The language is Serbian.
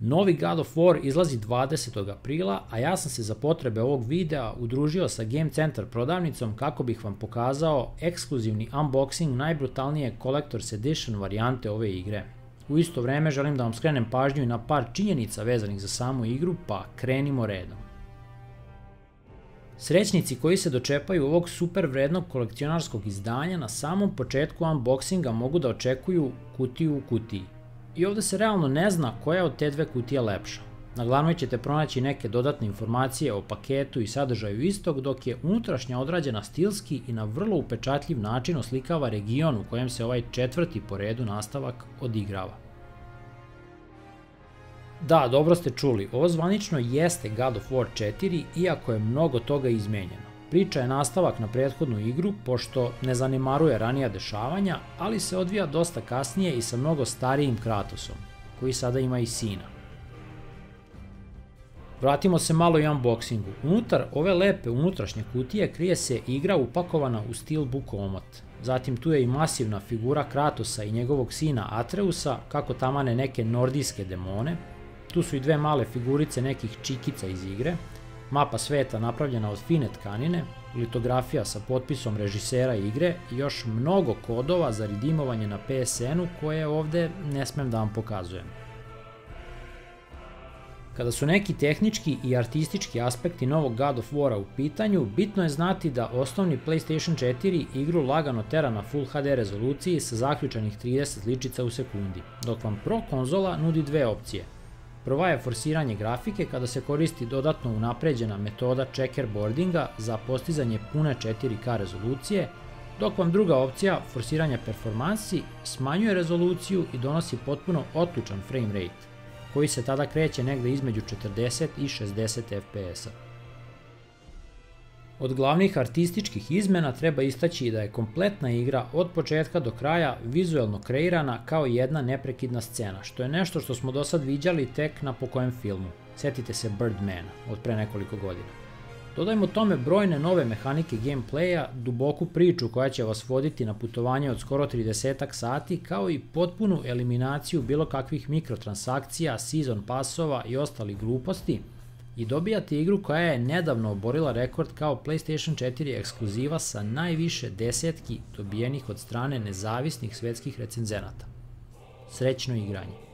Novi God of War izlazi 20. aprila, a ja sam se za potrebe ovog videa udružio sa Game Centar prodavnicom kako bih vam pokazao ekskluzivni unboxing najbrutalnije Collector's Edition varijante ove igre. U isto vreme želim da vam skrenem pažnju i na par činjenica vezanih za samu igru, pa krenimo redom. Srećnici koji se dočepaju ovog super vrednog kolekcionarskog izdanja na samom početku unboxinga mogu da očekuju kutiju u kutiji. I ovde se realno ne zna koja od te dve kutije lepša. Na glavnoj ćete pronaći neke dodatne informacije o paketu i sadržaju istog, dok je unutrašnja odrađena stilski i na vrlo upečatljiv način oslikava region u kojem se ovaj četvrti po redu nastavak odigrava. Da, dobro ste čuli, ovo zvanično jeste God of War 4, iako je mnogo toga izmenjeno. Priča je nastavak na prethodnu igru, pošto ne zanemaruje ranija dešavanja, ali se odvija dosta kasnije i sa mnogo starijim Kratosom, koji sada ima i sina. Vratimo se malo i unboxingu. Unutar ove lepe unutrašnje kutije krije se igra upakovana u steelbook omot. Zatim tu je i masivna figura Kratosa i njegovog sina Atreusa, kako tamane neke nordijske demone. Tu su i dve male figurice nekih čikica iz igre, mapa sveta napravljena od fine tkanine, litografija sa potpisom režisera igre i još mnogo kodova za redimovanje na PSN-u koje ovde ne smem da vam pokazujem. Kada su neki tehnički i artistički aspekti novog God of War-a u pitanju, bitno je znati da osnovni PlayStation 4 igru lagano tera na Full HD rezoluciji sa zaključanih 30 sličica u sekundi, dok vam Pro konzola nudi dve opcije. Prva je forsiranje grafike kada se koristi dodatno unapređena metoda checkerboardinga za postizanje pune 4K rezolucije, dok vam druga opcija, forsiranje performansi, smanjuje rezoluciju i donosi potpuno otključan frame rate, koji se tada kreće negde između 40 i 60 FPS-a. Od glavnih artističkih izmena treba istaći da je kompletna igra od početka do kraja vizuelno kreirana kao jedna neprekidna scena, što je nešto što smo do sad viđali tek na pokojem filmu. Setite se Birdmana od pre nekoliko godina. Dodajmo tome brojne nove mehanike gameplaya, duboku priču koja će vas voditi na putovanje od skoro 30 sati, kao i potpunu eliminaciju bilo kakvih mikrotransakcija, season passova i ostalih gluposti, i dobijate igru koja je nedavno oborila rekord kao PlayStation 4 ekskluziva sa najviše desetki dobijenih od strane nezavisnih svetskih recenzenata. Srećno igranje!